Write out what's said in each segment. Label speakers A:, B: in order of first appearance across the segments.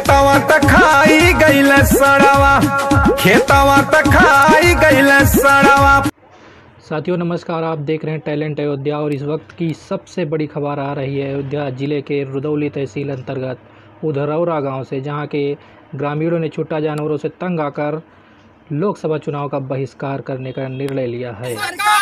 A: खेतवा त खाई गईल सड़वा, खेतवा त खाई गईल सड़वा।
B: साथियों नमस्कार, आप देख रहे हैं टैलेंट अयोध्या और इस वक्त की सबसे बड़ी खबर आ रही है अयोध्या जिले के रुदौली तहसील अंतर्गत उधरौरा गांव से, जहां के ग्रामीणों ने छुट्टा जानवरों से तंग आकर लोकसभा चुनाव का बहिष्कार करने का निर्णय लिया है।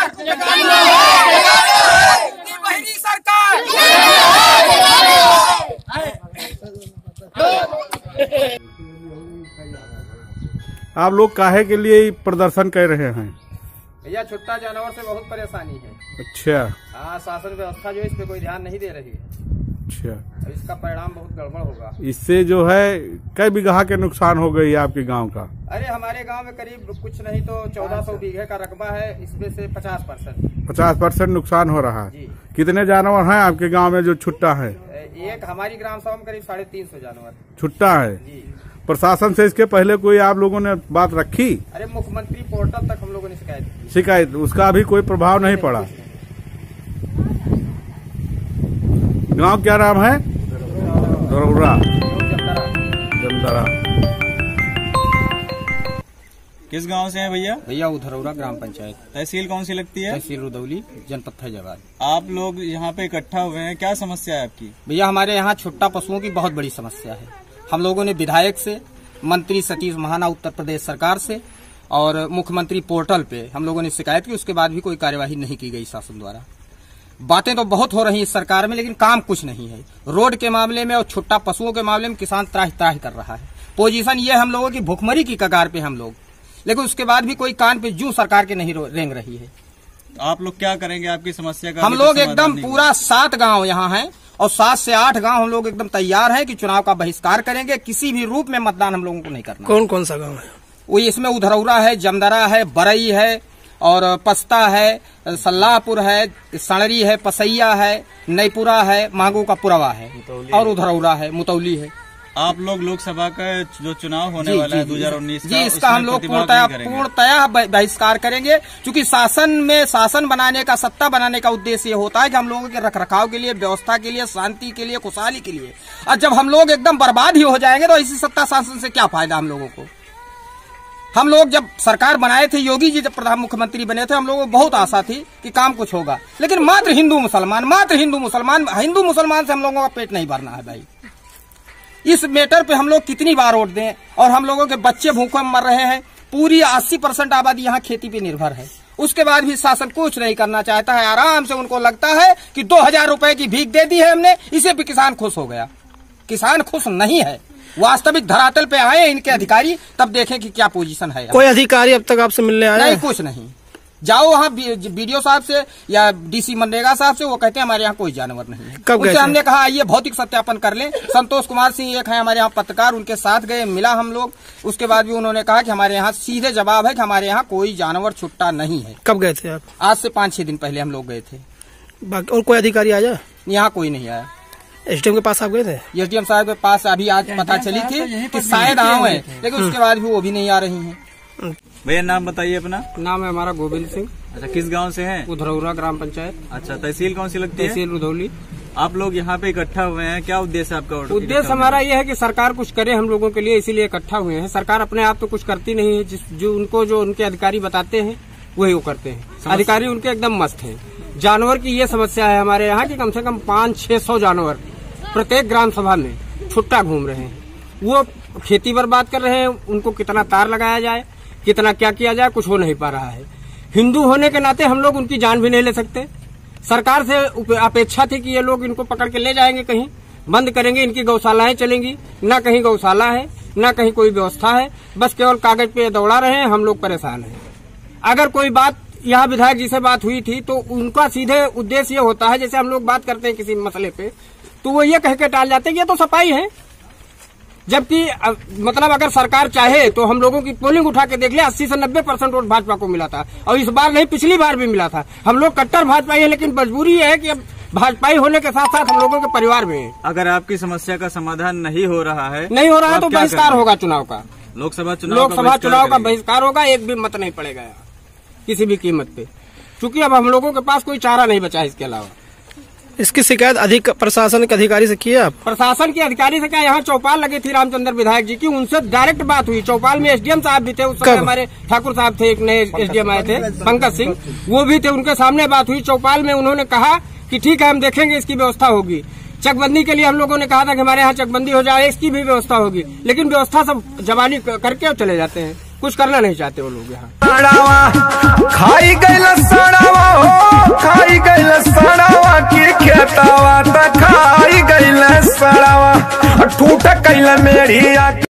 C: आप लोग काहे के लिए प्रदर्शन कर रहे हैं?
D: भैया छुट्टा जानवर से बहुत परेशानी है।
C: अच्छा।
D: हाँ, शासन व्यवस्था जो है इस पे कोई ध्यान नहीं दे रही है।
C: अच्छा।
D: और इसका परिणाम बहुत गड़बड़ होगा।
C: इससे जो है कई बीघा के नुकसान हो गई आपके गांव का?
D: अरे हमारे गांव में करीब कुछ नहीं तो 1400 बीघे का रकबा है, इसमें से 50%
C: नुकसान हो रहा है।
D: जी।
C: कितने जानवर हैं आपके गांव में जो छुट्टा है?
D: एक हमारी ग्राम सभा में करीब 350 जानवर
C: छुट्टा है।
D: जी।
C: प्रशासन से इसके पहले कोई आप लोगों ने बात रखी?
D: अरे मुख्यमंत्री पोर्टल तक हम लोगों ने
C: शिकायत उसका अभी कोई प्रभाव नहीं पड़ा। गांव क्या नाम है? उधरौरा जमदरा।
E: किस गांव से हैं भैया?
D: भैया उधरौरा ग्राम पंचायत।
E: तहसील कौन सी लगती है?
D: तहसील रुदौली, जनपद फैजाबाद।
E: आप लोग यहाँ पे इकट्ठा हुए हैं, क्या समस्या है आपकी?
D: भैया हमारे यहाँ छुट्टा पशुओं की बहुत बड़ी समस्या है। हम लोगों ने विधायक से, मंत्री सतीश महाना उत्तर प्रदेश सरकार से और मुख्यमंत्री पोर्टल पे हम लोगों ने शिकायत की, उसके बाद भी कोई कार्यवाही नहीं की गई शासन द्वारा। बातें तो बहुत हो रही है सरकार में, लेकिन काम कुछ नहीं है। रोड के मामले में और छुट्टा पशुओं के मामले में किसान त्राहि त्राहि कर रहा है। पोजीशन ये हम लोगों की भुखमरी की कगार पे हम लोग, लेकिन उसके बाद भी कोई कान पे जूं सरकार के नहीं रेंग रही है।
E: आप लोग क्या करेंगे आपकी समस्या का?
D: हम लोग एकदम पूरा 7 गांव यहाँ हैं और 7 से 8 गांव हम लोग एकदम तैयार हैं कि चुनाव का बहिष्कार करेंगे। किसी भी रूप में मतदान हम लोगों को नहीं करना।
B: कौन कौन सा गांव है
D: वो? इसमें उधरौरा है, जमदरा है, बरई है और पस्ता है, सल्लाहपुर है, सणरी है, पसैया है, नईपुरा है, मांगू का पुरवा है और उधरौरा है, मुतौली है।
E: आप लोग लोकसभा का जो चुनाव होने वाला है 2019 का,
D: जी, इसका हम लोग पूर्णतया बहिष्कार करेंगे, क्योंकि शासन बनाने का, सत्ता बनाने का उद्देश्य ये होता है कि हम लोगों के रखरखाव के लिए, व्यवस्था के लिए, शांति के लिए, खुशहाली के लिए। और जब हम लोग एकदम बर्बाद ही हो जाएंगे तो इसी सत्ता शासन से क्या फायदा हम लोगों को? हम लोग जब सरकार बनाए थे, योगी जी जब प्रधान मुख्यमंत्री बने थे, हम लोगों को बहुत आशा थी कि काम कुछ होगा, लेकिन मात्र हिंदू मुसलमान से हम लोगों का पेट नहीं भरना है भाई। इस मैटर पे हम लोग कितनी बार वोट दें और हम लोगों के बच्चे भूखे मर रहे हैं। पूरी 80% आबादी यहाँ खेती पे निर्भर है, उसके बाद भी शासन कुछ नहीं करना चाहता है। आराम से उनको लगता है कि 2000 रुपए की भीख दे दी है हमने, इसे भी किसान खुश हो गया। किसान खुश नहीं है। वास्तविक धरातल पे आए इनके अधिकारी, तब देखें कि क्या पोजीशन है।
B: कोई अधिकारी अब तक आपसे मिलने आया?
D: नहीं, कुछ नहीं। जाओ वहाँ बीडीओ साहब से या डीसी मनरेगा साहब से, वो कहते हैं हमारे यहाँ कोई जानवर नहीं है।
B: कब
D: उनसे हमने कहा आइए भौतिक सत्यापन कर लें। संतोष कुमार सिंह एक है हमारे यहाँ पत्रकार, उनके साथ गए, मिला हम लोग। उसके बाद भी उन्होंने कहा कि हमारे यहाँ सीधे जवाब है कि हमारे यहाँ कोई जानवर छुट्टा नहीं है।
B: कब गए थे आप?
D: आज से 5-6 दिन पहले हम लोग गए थे।
B: और कोई अधिकारी आया? यहाँ
D: कोई नहीं आया।
B: एसडीएम के पास आप गए थे?
D: एसडीएम साहब के पास अभी आज पता चली थी कि शायद आए हैं, लेकिन उसके बाद भी वो भी नहीं आ रही हैं।
E: भैया नाम बताइए अपना।
D: नाम है हमारा गोविंद सिंह।
E: अच्छा, किस गांव से हैं?
D: उधरौरा ग्राम पंचायत।
E: अच्छा, तहसील कौन सी लगती है?
D: तहसील रुदौली।
E: आप लोग यहाँ पे इकट्ठा हुए हैं, क्या उद्देश्य है आपका?
D: उद्देश्य हमारा ये है कि सरकार कुछ करे हम लोगों के लिए, इसीलिए इकट्ठा हुए हैं। सरकार अपने आप तो कुछ करती नहीं है, जो उनके अधिकारी बताते हैं वही वो करते हैं। अधिकारी उनके एकदम मस्त हैं। जानवर की ये समस्या है हमारे यहाँ की कम से कम 500-600 जानवर प्रत्येक ग्राम सभा में छुट्टा घूम रहे हैं। वो खेती बर्बाद कर रहे हैं। उनको कितना तार लगाया जाए, कितना क्या किया जाए, कुछ हो नहीं पा रहा है। हिंदू होने के नाते हम लोग उनकी जान भी नहीं ले सकते। सरकार से अपेक्षा थी कि ये लोग इनको पकड़ के ले जाएंगे, कहीं बंद करेंगे, इनकी गौशालाएं चलेंगी। ना कहीं गौशाला है, ना कहीं कोई व्यवस्था है, बस केवल कागज पे दौड़ा रहे हैं। हम लोग परेशान हैं। अगर कोई बात यहाँ विधायक जी से बात हुई थी तो उनका सीधे उद्देश्य ये होता है, जैसे हम लोग बात करते हैं किसी मसले पे, तो वो ये कह के टाल जाते हैं कि ये तो सफाई है। जबकि मतलब अगर सरकार चाहे तो हम लोगों की पोलिंग उठा के देख ले, 80 से 90% वोट भाजपा को मिला था और इस बार नहीं, पिछली बार भी मिला था। हम लोग कट्टर भाजपाई है, लेकिन मजबूरी है कि अब भाजपाई होने के साथ साथ हम लोगों के परिवार में है।
E: अगर आपकी समस्या का समाधान नहीं हो रहा है
D: तो बहिष्कार होगा चुनाव का।
E: लोकसभा चुनाव
D: का बहिष्कार होगा। एक भी मत नहीं पड़ेगा किसी भी कीमत पे, क्योंकि अब हम लोगों के पास कोई चारा नहीं बचा है इसके अलावा।
F: इसकी शिकायत अधिक प्रशासन के अधिकारी से की है आप?
D: प्रशासन के अधिकारी से क्या, यहाँ चौपाल लगी थी रामचंद्र विधायक जी की, उनसे डायरेक्ट बात हुई। चौपाल में एसडीएम साहब भी थे उस समय, हमारे ठाकुर साहब थे, एक नए एसडीएम आए थे पंकज सिंह, वो भी थे, उनके सामने बात हुई चौपाल में। उन्होंने कहा कि ठीक है हम देखेंगे, इसकी व्यवस्था होगी। चकबंदी के लिए हम लोगों ने कहा था कि हमारे यहाँ चकबंदी हो जाए, इसकी भी व्यवस्था होगी, लेकिन व्यवस्था सब जबानी करके चले जाते हैं, कुछ करना नहीं चाहते वो लोग यहाँ।
A: खाई गईल सड़ावा हो, खाई गईल सड़ावा की खेतावा त खाई गईल सड़ावा, ठूठ कैल मेरी